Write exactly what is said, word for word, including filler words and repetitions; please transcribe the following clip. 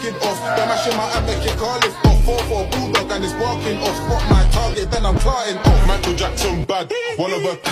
masking off. They're mashing my app, make it car lift off. Four for a bulldog and it's barking off. Spot my target, then I'm clarting off. Michael Jackson bad, one of a